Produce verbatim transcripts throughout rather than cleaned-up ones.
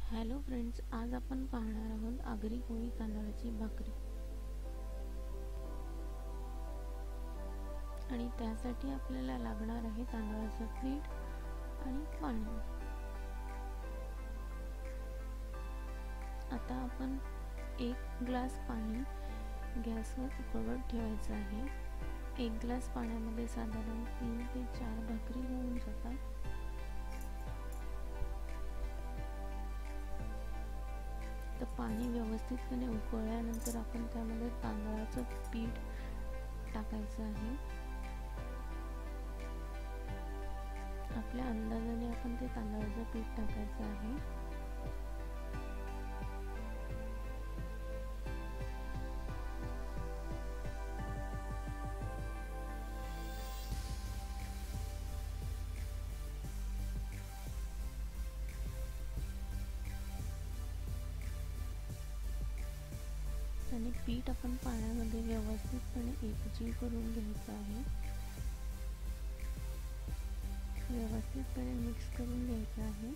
Hello friends, आज आपण पाहणार आहोत आगरी कोळी तांदळाची भाकरी. आणि त्यासाठी आपल्याला लागणार आहे तांदळाचं पीठ आणि पाणी. आता आपण एक ग्लास पाणी गॅसवर उकळवत ठेवायचं आहे. एक ग्लास पाण्यामध्ये साधारण तीन ते चार भाकरी होऊन जातात. तर पाणी व्यवस्थितपणे उकळल्यानंतर आपण त्यामध्ये तांदळाचं पीठ टाकायचं आहे. आपल्या अंदाजाने आपण ते तांदळाचं पीठ टाकायचं आहे. आणि पीठ आपण पाण्यामध्ये व्यवस्थितपणे एकजीव करून घ्यायचं आहे. व्यवस्थितपणे मिक्स करून घ्यायचं आहे.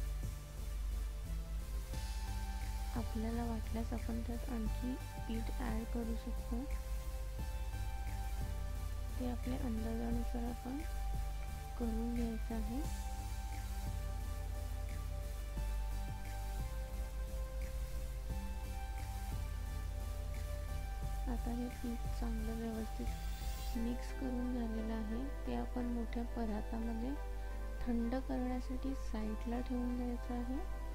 आपल्याला वाटल्यास आपण त्यात आणखी पीठ ॲड करू शकतो. ते आपल्या अंदाजानुसार आपण करून घ्यायचं आहे. आता हे पीठ चांगलं व्यवस्थित मिक्स करून झालेलं आहे. ते आपण मोठ्या परातामध्ये थंड करण्यासाठी साईडला ठेवून द्यायचं आहे.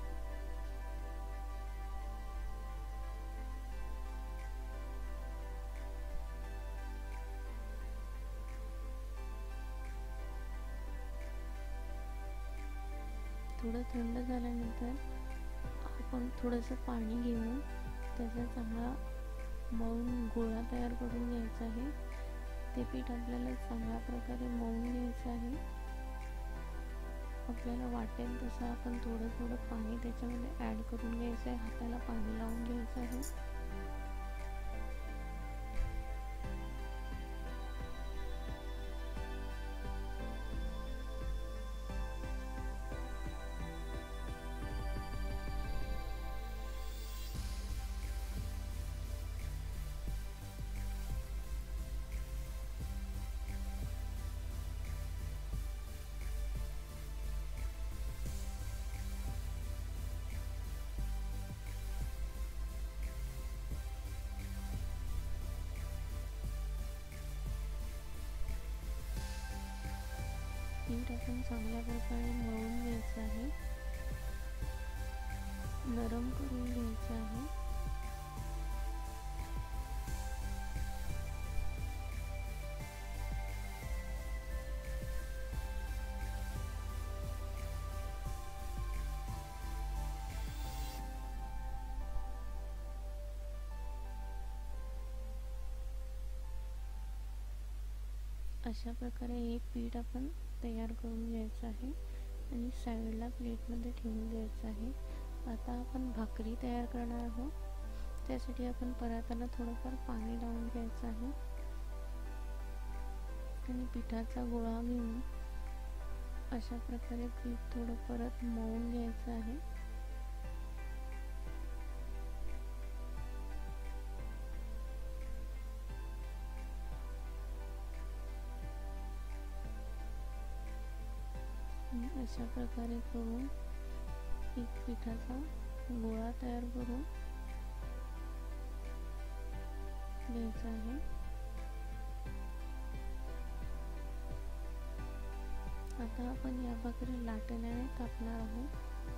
थोडं थंड झाल्यानंतर आपण थोडंसं पाणी घेऊन त्याचा चांगला मळून गोळा तयार करून घ्यायचा आहे. ते पीठ आपल्याला चांगल्या प्रकारे मळून घ्यायचं आहे. आपल्याला वाटेल तसं आपण थोडं थोडं पाणी त्याच्यामध्ये ॲड करून घ्यायचं आहे. हाताला पाणी लावून घ्यायचं आहे. पीठ आपण चांगल्या प्रकारे मळून घ्यायचं आहे. नरम करून घ्यायचं आहे. अशा प्रकारे हे पीठ आपण तयार करून घ्यायचं आहे आणि साईडला प्लेटमध्ये ठेवून द्यायचं आहे. आता आपण भाकरी तयार करणार आहोत. त्यासाठी आपण पराताला थोडंफार पाणी लावून घ्यायचं आहे आणि पिठाचा गोळा घेऊन अशा प्रकारे पीठ थोडं परत मळून घ्यायचं आहे. अशा प्रकारे करून एक पिठाचा गोळा तयार करून घ्यायचा आहे. आता आपण या भाकरी लाटण्याने कापणार आहोत.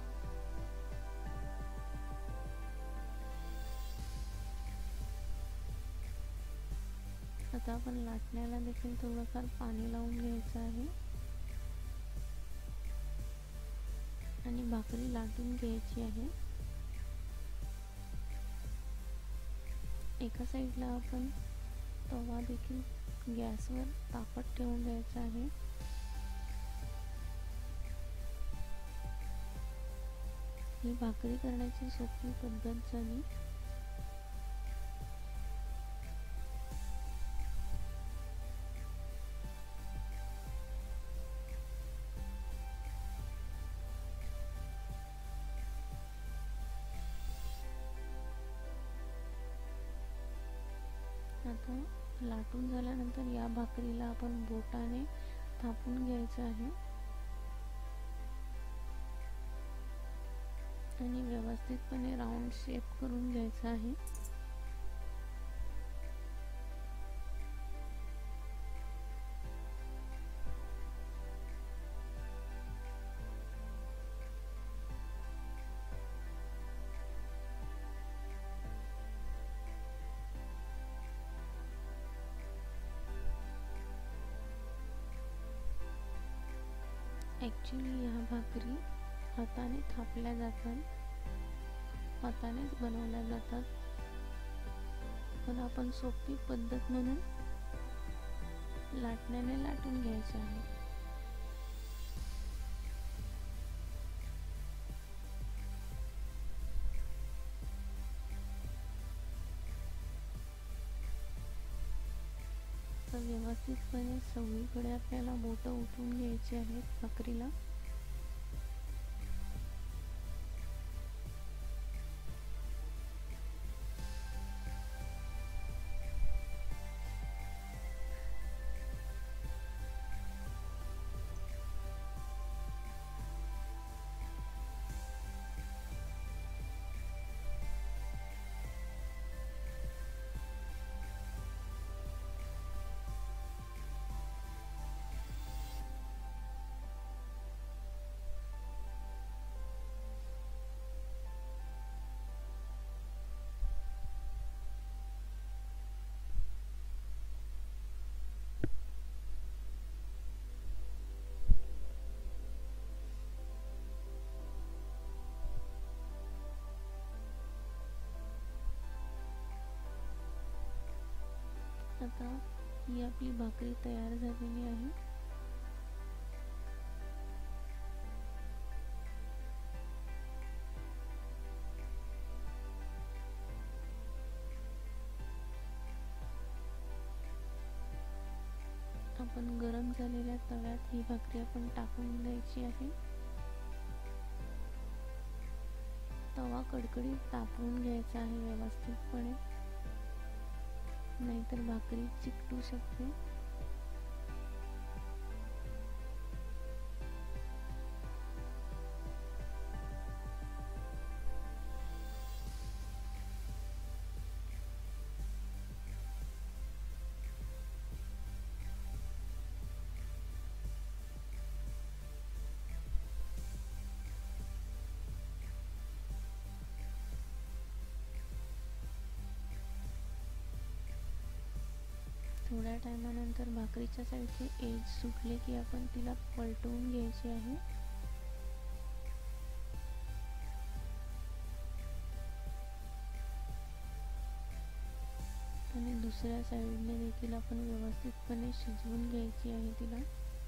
आता आपण लाटण्याला देखील थोडंफार पाणी लावून घ्यायचं आहे आणि भाकरी लाटून घ्यायची आहे. एका साईडला आपण तवा देखील गॅसवर तापत ठेवून द्यायचा आहे. ही भाकरी करण्याची सोपी पद्धत झाली. आता लाटून झाल्यानंतर या भाकरीला आपण बोटाने थापून घ्यायचं आहे आणि व्यवस्थितपणे राऊंड शेप करून घ्यायचा आहे. ॲक्च्युली ह्या भाकरी हाताने थापल्या जातात, हातानेच बनवल्या जातात, पण आपण सोपी पद्धत म्हणून लाटण्याने लाटून घ्यायचे आहे. तर व्यवस्थितपणे सगळीकडे आपल्याला बोटं उठवून घ्यायची आहेत भाकरीला. आता ही आपली भाकरी तयार झालेली आहे. आपण गरम झालेल्या तव्यात ही भाकरी आपण टाकून द्यायची आहे. तवा कडकडीत तापवून घ्यायचा आहे व्यवस्थितपणे, नाहीतर भाकरी चिकटू शकते. थोड्या टायमानंतर भाकरीच्या साईडचे एज सुटले की आपण तिला पलटवून घ्यायची आहे. आणि दुसऱ्या साईडने देखील आपण व्यवस्थितपणे शिजवून घ्यायची आहे तिला.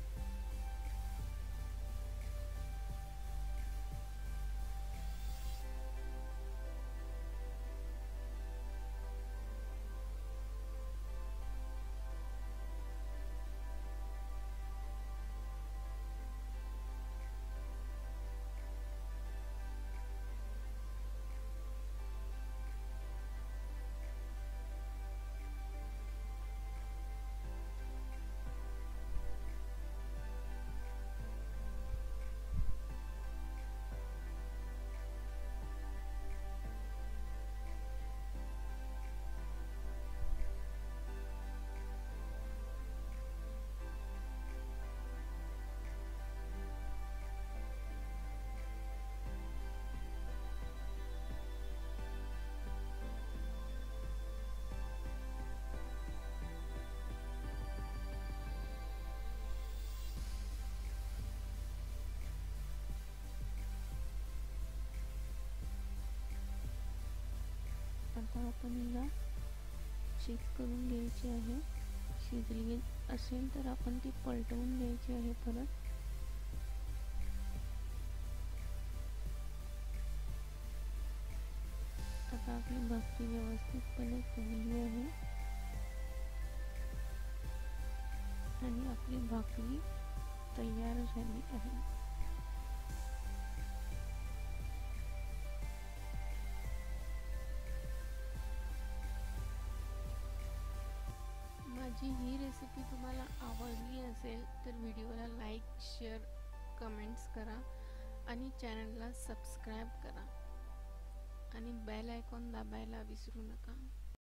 आता आपण हिला चेक करून घ्यायची आहे. शिजली असेल तर आपण ती पलटवून घ्यायची आहे परत. आता आपली भाकरी व्यवस्थितपणे फुगली आहे आणि आपली भाकरी तयार झाली आहे. माझी ही रेसिपी तुम्हाला आवडली असेल तर व्हिडिओला लाईक, शेअर, कमेंट्स करा आणि चॅनलला सबस्क्राईब करा आणि बेल आयकॉन दाबायला विसरू नका.